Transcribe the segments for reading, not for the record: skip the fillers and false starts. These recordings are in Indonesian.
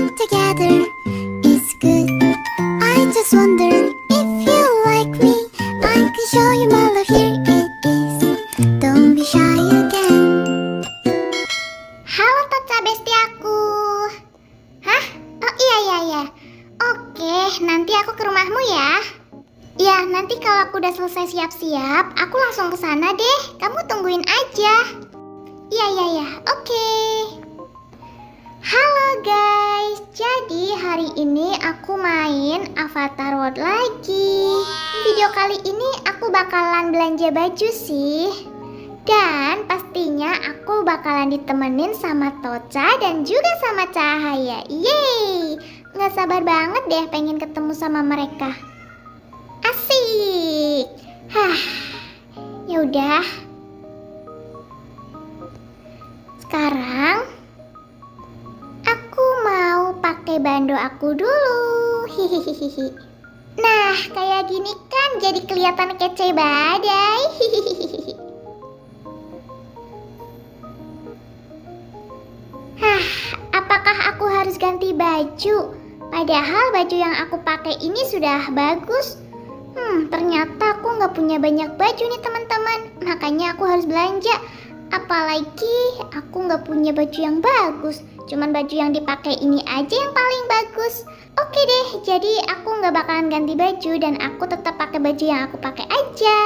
belong together is good. I just wonder if you like me. I can show you my love, here it is. Don't be shy again. Halo Toca besti aku. Hah? Oh iya. Oke, nanti aku ke rumahmu ya. Ya, nanti kalau aku udah selesai siap-siap, aku langsung ke sana deh. Kamu tungguin aja. Iya. Oke. Halo guys, jadi hari ini aku main Avatar World lagi. Video kali ini aku bakalan belanja baju sih. Dan pastinya aku bakalan ditemenin sama Toca dan juga sama Cahaya. Yeay, nggak sabar banget deh pengen ketemu sama mereka. Asik. Yaudah. Sekarang aku mau pakai bando aku dulu. Hihihi. Nah, kayak gini kan jadi kelihatan kece badai. Hihihi. Apakah aku harus ganti baju? Padahal baju yang aku pakai ini sudah bagus. Ternyata aku nggak punya banyak baju nih teman-teman. Makanya aku harus belanja. Apalagi aku nggak punya baju yang bagus. Cuman baju yang dipakai ini aja yang paling bagus. Oke deh, jadi aku nggak bakalan ganti baju dan aku tetap pakai baju yang aku pakai aja.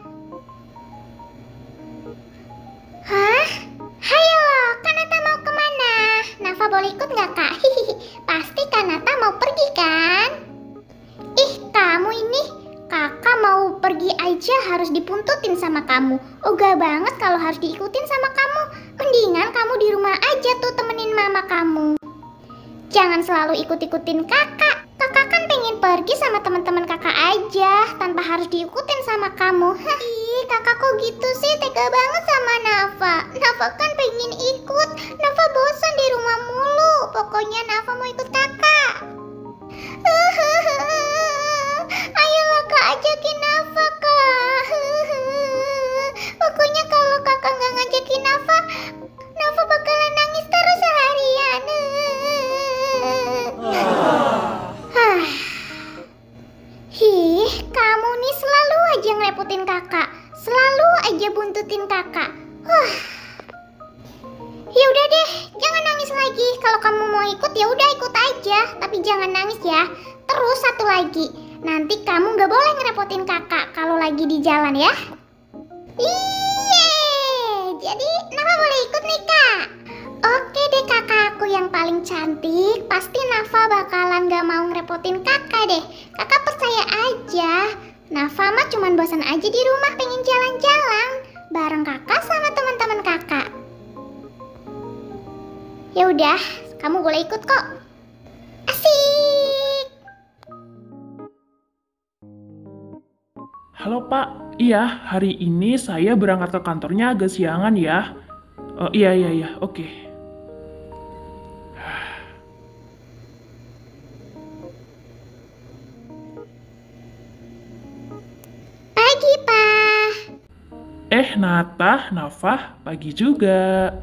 Hah? Hayo, Kanata mau kemana? Nafa boleh ikut nggak kak? Pasti Kanata mau pergi kan? Ih, kamu ini kakak mau pergi aja harus dipuntutin sama kamu. Ogah banget kalau harus diikutin sama kamu. Mendingan kamu di rumah aja tuh temenin mama kamu. Jangan selalu ikut-ikutin kakak. Kakak kan pengen pergi sama teman-teman kakak aja tanpa harus diikutin sama kamu. Ih, kakak kok gitu sih, tega banget sama Nafa. Nafa kan pengen ikut. Nafa bosan di rumah mulu. Pokoknya Nafa mau ikut kakak. Ayolah kak, ajakin Nafa kak. Pokoknya kalau kakak nggak ngajakin Nafa, Nafa bakalan nangis terus seharian. Kamu nih selalu aja ngerepotin kakak, selalu aja buntutin kakak. Ya udah deh, jangan nangis lagi. Kalau kamu mau ikut ya udah ikut aja, tapi jangan nangis ya. Terus satu lagi, nanti kamu nggak boleh ngerepotin kakak kalau lagi di jalan ya. Jadi Nafa boleh ikut nih kak. Oke deh kakakku yang paling cantik, pasti Nafa bakalan gak mau ngerepotin kakak deh. Kakak percaya aja, Nafa mah cuman bosan aja di rumah pengen jalan-jalan bareng kakak sama teman-teman kakak. Ya udah, kamu boleh ikut kok. Asik. Halo Pak, iya hari ini saya berangkat ke kantornya agak siangan ya. Iya, oke. Pagi Pak. Nata, Nafa, pagi juga.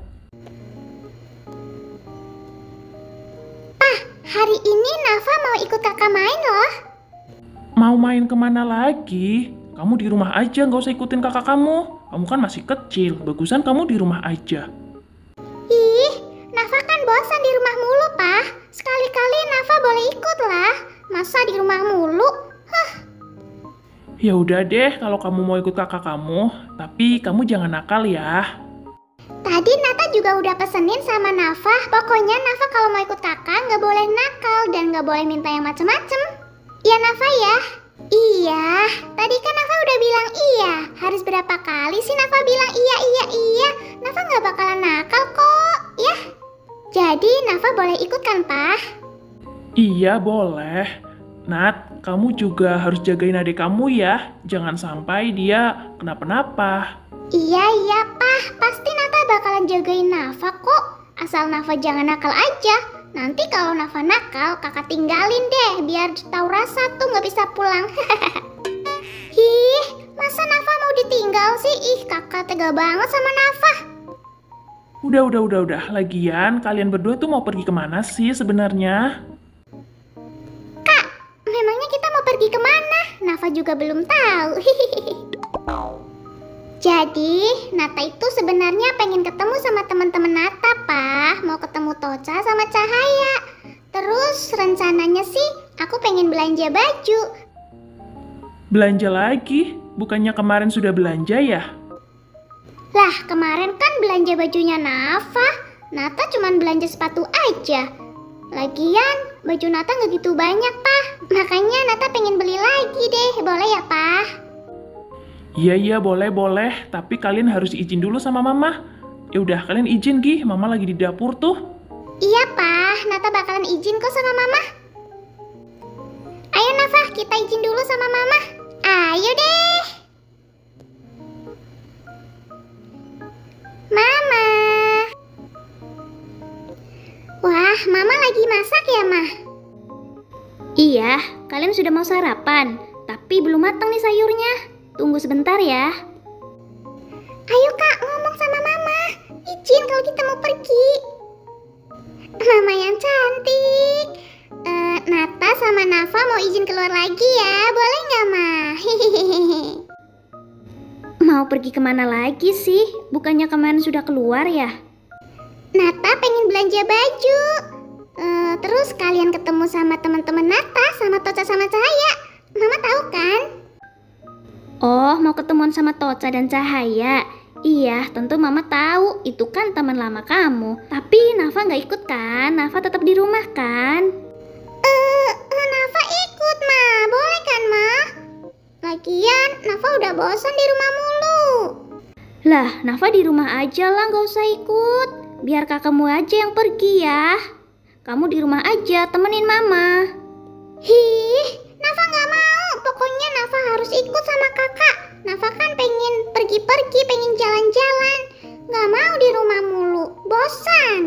Hari ini Nafa mau ikut kakak main loh. Mau main kemana lagi? Kamu di rumah aja, nggak usah ikutin kakak kamu. Kamu kan masih kecil, bagusan kamu di rumah aja. Ih, Nafa kan bosan di rumah mulu, Pak. Sekali-kali Nafa boleh ikut lah. Masa di rumah mulu? Ya udah deh, kalau kamu mau ikut kakak kamu, tapi kamu jangan nakal ya. Tadi Nata juga udah pesenin sama Nafa. Pokoknya Nafa kalau mau ikut kakak nggak boleh nakal dan nggak boleh minta yang macem-macem. Iya Nafa ya? Iya, tadi kan Nafa udah bilang iya. Harus berapa kali sih Nafa bilang iya. Nafa nggak bakalan nakal kok, ya. Jadi Nafa boleh ikut kan, Pak? Iya, boleh. Nat, kamu juga harus jagain adik kamu ya. Jangan sampai dia kenapa-napa. Iya, Pak. Pasti Nata bakalan jagain Nafa kok. Asal Nafa jangan nakal aja. Nanti kalau Nafa nakal, kakak tinggalin deh. Biar tahu rasa tuh nggak bisa pulang. Masa Nafa mau ditinggal sih? Kakak tega banget sama Nafa. Udah. Lagian, kalian berdua tuh mau pergi kemana sih sebenarnya? Kak, memangnya kita mau pergi kemana? Nafa juga belum tahu. Jadi, Nata itu sebenarnya pengen ketemu sama teman-teman Nata, Pak. Mau ketemu Tocha sama Cahaya. Terus rencananya sih, aku pengen belanja baju. Belanja lagi? Bukannya kemarin sudah belanja ya? Lah, kemarin kan belanja bajunya Nafa. Nata cuman belanja sepatu aja. Lagian, baju Nata nggak gitu banyak, Pak. Makanya Nata pengen beli lagi deh. Boleh ya, Pak? Iya, boleh. Tapi kalian harus izin dulu sama mama. Ya udah, kalian izin Gi, mama lagi di dapur tuh. Iya, Pak. Nata bakalan izin kok sama mama. Ayo, Nafa, kita izin dulu sama mama. Ayo deh. Mama. Wah, mama lagi masak ya, Ma? Iya, kalian sudah mau sarapan, tapi belum matang nih sayurnya. Tunggu sebentar ya. Ayo, Kak, ngomong sama mama. Izin kalau kita mau pergi. Mama yang cantik. Nata sama Nafa mau izin keluar lagi ya. Boleh nggak, Ma? Mau pergi kemana lagi sih? Bukannya kemarin sudah keluar ya? Nata pengen belanja baju. Terus kalian ketemu sama teman-teman Nata, sama Tocha sama Cahaya. Mama tahu kan? Oh, mau ketemuan sama Tocha dan Cahaya? Iya, tentu mama tahu. Itu kan teman lama kamu. Tapi Nafa nggak ikut kan? Nafa tetap di rumah kan? Nafa ikut, Ma. Boleh kan, Ma? Lagian, Nafa udah bosan di rumah mulu. Lah, Nafa di rumah aja lah, nggak usah ikut. Biar kakakmu aja yang pergi ya. Kamu di rumah aja, temenin mama. Hih, Nafa nggak mau. Pokoknya Nafa harus ikut sama kakak. Nafa kan pengen pergi-pergi, pengen jalan-jalan. Nggak mau di rumah mulu, bosan.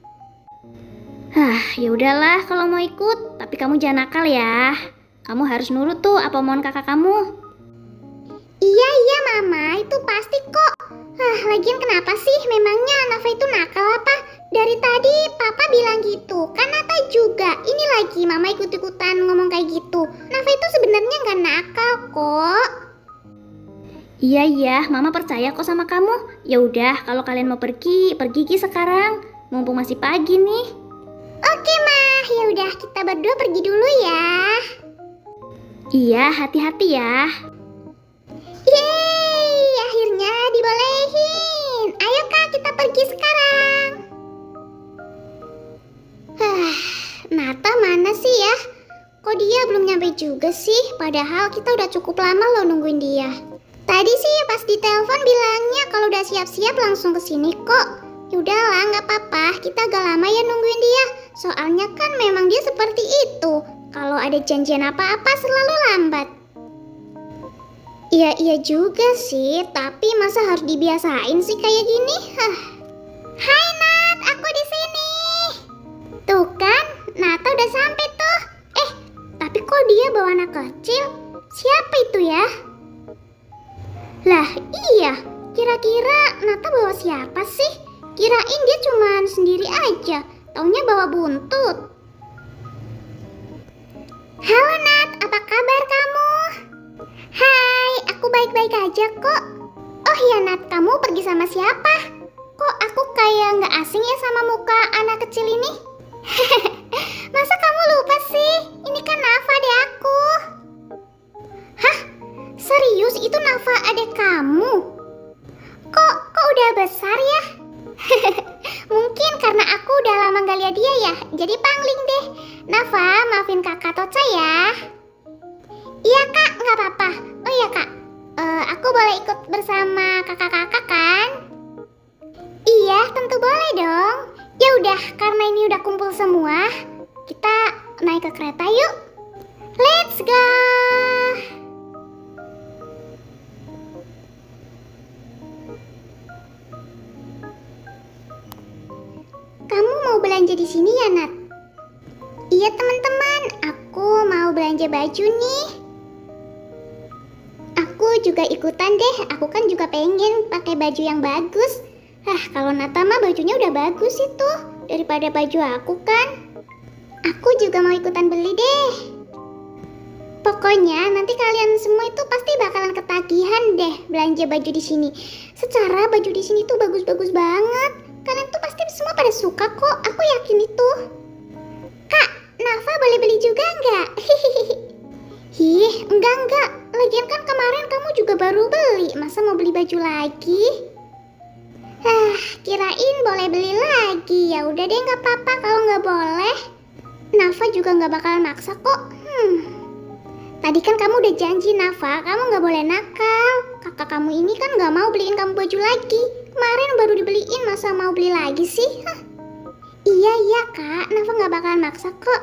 Ya udahlah kalau mau ikut, tapi kamu jangan nakal ya. Kamu harus nurut tuh apa mohon kakak kamu. Iya, Mama, itu pasti kok. Lagian kenapa sih? Memangnya Nafa itu nakal apa? Dari tadi Papa bilang gitu, kan Nata juga. Ini lagi Mama ikut-ikutan ngomong kayak gitu. Nafa itu sebenarnya nggak nakal kok. Iya, Mama percaya kok sama kamu. Ya udah, kalau kalian mau pergi Gi sekarang. Mumpung masih pagi nih. Oke, Ma. Ya udah, kita berdua pergi dulu ya. Iya, hati-hati ya. Yeay, akhirnya dibolehin. Ayo, Kak, kita pergi sekarang. Nata mana sih ya? Kok dia belum nyampe juga sih? Padahal kita udah cukup lama loh nungguin dia. Tadi sih pas di telepon bilangnya kalau udah siap-siap langsung kesini kok. Yaudahlah, nggak apa-apa. Kita agak lama ya nungguin dia. Soalnya kan memang dia seperti itu. Kalau ada janjian apa-apa selalu lambat. Iya juga sih, tapi masa harus dibiasain sih kayak gini? Hai Nat, aku di sini. Tuh kan, Nata udah sampai tuh. Tapi kok dia bawa anak kecil? Siapa itu ya? Lah iya, kira-kira Nata bawa siapa sih? Kirain dia cuman sendiri aja, taunya bawa buntut. Halo Nat, apa kabar kamu? Hai, aku baik-baik aja kok. Oh iya Nat, kamu pergi sama siapa? Kok aku kayak nggak asing ya sama muka anak kecil ini? Masa kamu lupa sih? Ini kan Nafa adek aku. Hah? Serius itu Nafa adek kamu? Kok udah besar ya? Mungkin karena aku udah lama gak lihat dia ya, jadi pangling deh. Nafa, maafin kakak Tocha ya. Iya kak, nggak apa-apa. Oh iya kak, aku boleh ikut bersama kakak-kakak kan? Iya, tentu boleh dong. Ya udah, karena ini udah kumpul semua, kita naik ke kereta yuk. Let's go. Kamu mau belanja di sini ya, Nat? Iya teman-teman, aku mau belanja baju nih. Aku juga ikutan deh, aku kan juga pengen pakai baju yang bagus. Kalau Nata mah bajunya udah bagus itu, daripada baju aku kan. Aku juga mau ikutan beli deh. Pokoknya nanti kalian semua itu pasti bakalan ketagihan deh belanja baju di sini. Secara baju di sini tuh bagus-bagus banget. Kalian tuh pasti semua pada suka kok, aku yakin itu. Kak, Nafa boleh beli juga nggak? Enggak. Lagian kan kemarin kamu juga baru beli, masa mau beli baju lagi? Kirain boleh beli lagi. Ya udah deh, nggak apa-apa kalau nggak boleh. Nafa juga nggak bakalan maksa kok. Tadi kan kamu udah janji Nafa, kamu nggak boleh nakal. Kakak kamu ini kan nggak mau beliin kamu baju lagi. Kemarin baru dibeliin, masa mau beli lagi sih? Iya kak, Nafa nggak bakalan maksa kok.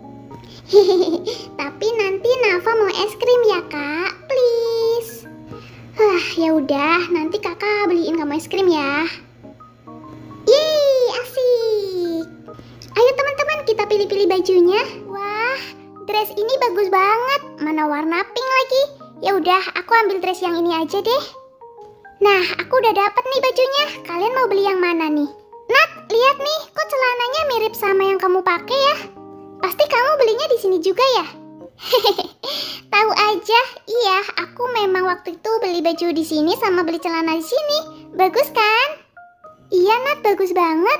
Tapi nanti Nafa mau es krim ya kak, please. Ya udah, nanti kakak beliin kamu es krim ya. Yeay, asik. Ayo teman-teman, kita pilih-pilih bajunya. Wah, dress ini bagus banget. Mana warna pink lagi? Ya udah, aku ambil dress yang ini aja deh. Nah, aku udah dapet nih bajunya. Kalian mau beli yang mana nih? Nat, lihat nih, kok celananya mirip sama yang kamu pakai ya? Pasti kamu belinya di sini juga ya? Tahu aja, iya, aku memang waktu itu beli baju di sini sama beli celana di sini. Bagus kan? Iya Nat, bagus banget.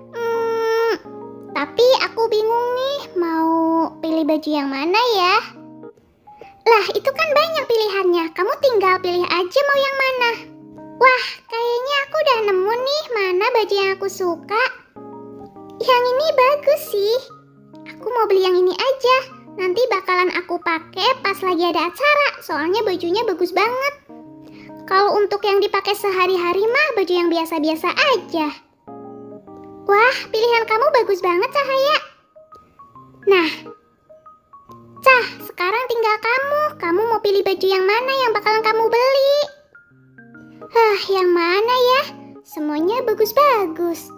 Tapi aku bingung nih, mau pilih baju yang mana ya? Lah, itu kan banyak pilihannya. Kamu tinggal pilih aja mau yang mana. Wah, kayaknya aku udah nemu nih mana baju yang aku suka. Yang ini bagus sih. Aku mau beli yang ini aja. Nanti bakalan aku pakai pas lagi ada acara. Soalnya bajunya bagus banget. Kalau untuk yang dipakai sehari-hari mah baju yang biasa-biasa aja. Wah, pilihan kamu bagus banget, Cahaya. Nah, Cah, sekarang tinggal kamu. Kamu mau pilih baju yang mana yang bakalan kamu beli? Yang mana ya? Semuanya bagus-bagus.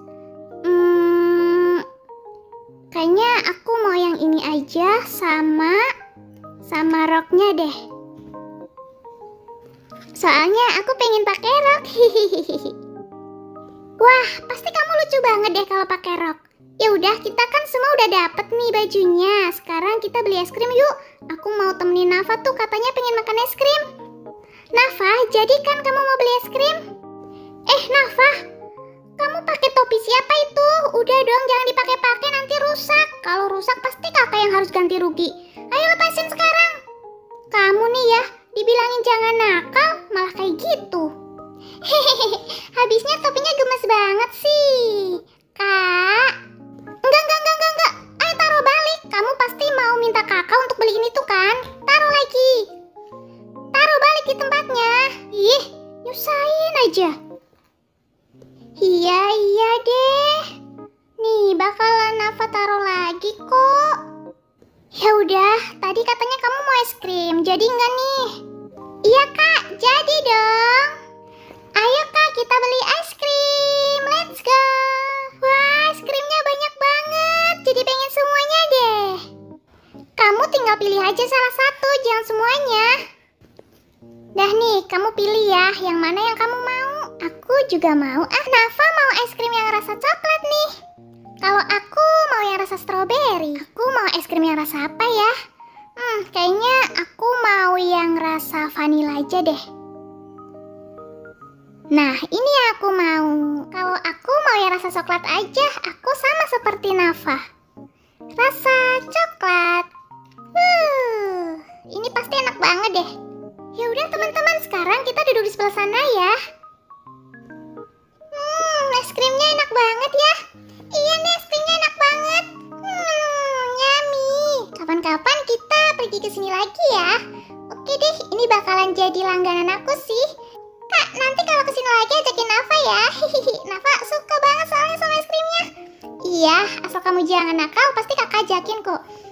Kayaknya aku mau yang ini aja sama roknya deh. Soalnya aku pengen pakai rok. Wah, pasti kamu lucu banget deh kalau pakai rok. Ya udah, kita kan semua udah dapet nih bajunya. Sekarang kita beli es krim yuk. Aku mau temenin Nafa tuh, katanya pengen makan es krim. Nafa, jadi kan kamu mau beli es krim? Nafa, kamu pakai topi siapa itu? Udah dong, jangan dipakai-pakai, nanti rusak. Kalau rusak pasti kakak yang harus ganti rugi. Ayo lepasin sekarang. Kamu nih ya, dibilangin jangan nakal, malah kayak gitu. Habisnya topinya gemes banget sih. Kak, enggak. Ayo taruh balik. Kamu pasti mau minta kakak untuk beliin itu kan? Taruh lagi. Taruh balik di tempatnya. Ih, nyusahin aja. Iya deh. Nih, bakalan Nafa taruh lagi kok. Ya udah, tadi katanya kamu mau es krim, jadi enggak nih? Iya kak, jadi dong. Ayo kak, kita beli es krim. Let's go. Wah, es krimnya banyak banget. Jadi pengen semuanya deh. Kamu tinggal pilih aja salah satu, jangan semuanya. Dah nih, kamu pilih ya, yang mana yang kamu mau. Aku juga mau. Nafa mau es krim yang rasa coklat nih. Kalau aku mau yang rasa stroberi. Aku mau es krim yang rasa apa ya? Kayaknya aku mau yang rasa vanila aja deh. Nah, ini yang aku mau. Kalau aku mau yang rasa coklat aja. Aku sama seperti Nafa. Rasa coklat. Ini pasti enak banget deh. Ya udah teman-teman, sekarang kita duduk di sebelah sana ya. Es krimnya enak banget ya. Iya nih, es krimnya enak banget. Yummy. Kapan-kapan kita pergi ke sini lagi ya. Oke deh, ini bakalan jadi langganan aku sih. Kak, nanti kalau kesini lagi ajakin Nafa ya. Nafa suka banget soalnya sama es krimnya. Iya, asal kamu jangan nakal, pasti kakak ajakin kok.